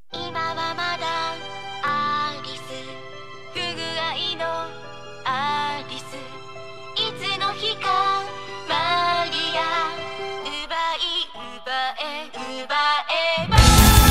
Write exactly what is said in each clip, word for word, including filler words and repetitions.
今はまだアリス、不具合のアリス、いつの日かマリア、奪い奪え奪えば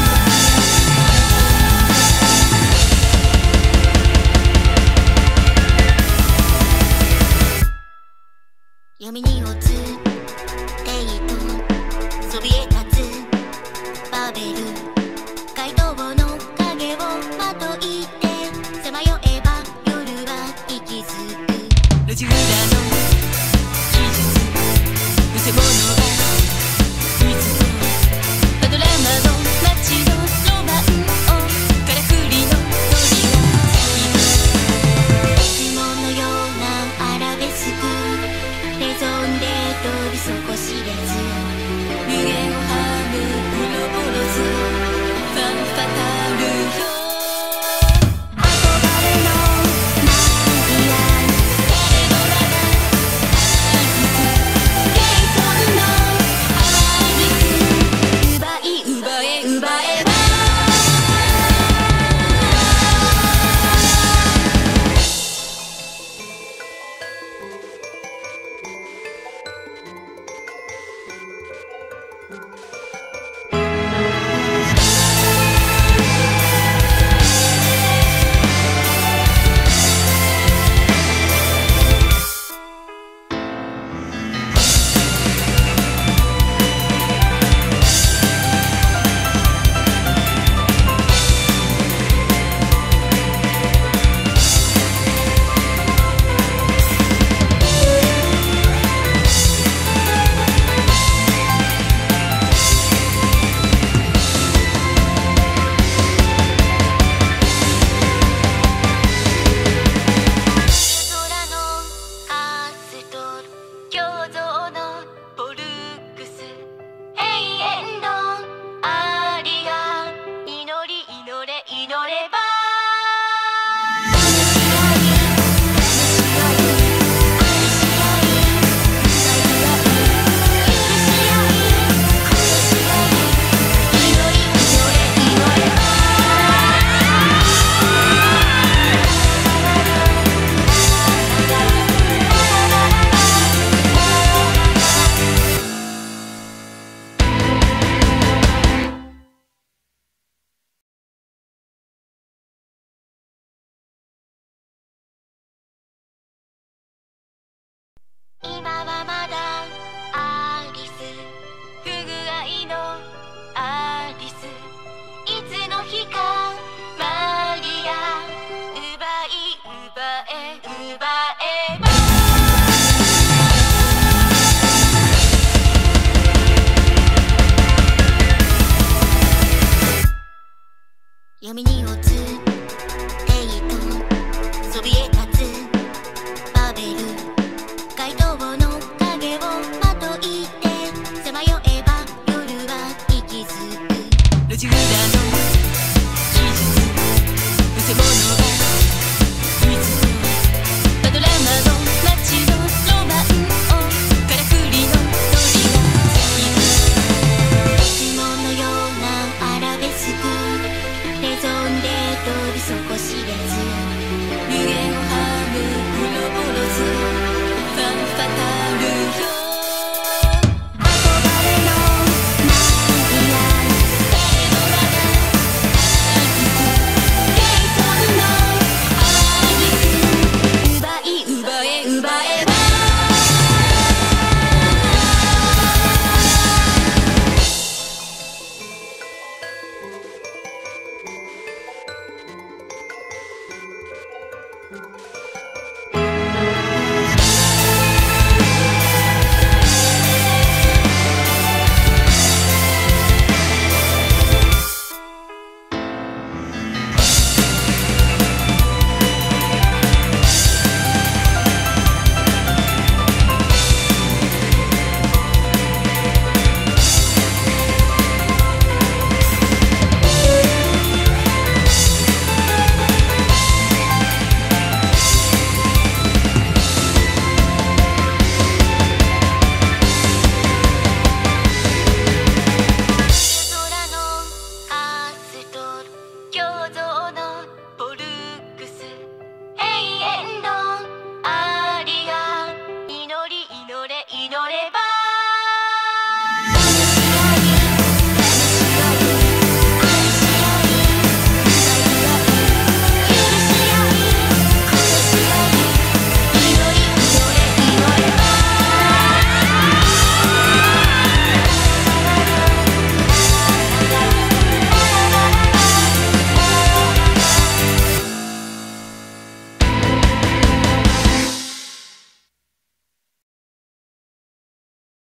闇に落ちテイとそびえ立つバベル、街灯の影をまといてさまよえば夜は息づく。路地裏の技術、見せ物がいつもパノラマの街のロマンをからくりの鳥がつい雲のようなアラベスク、レゾンで飛び底知れず無限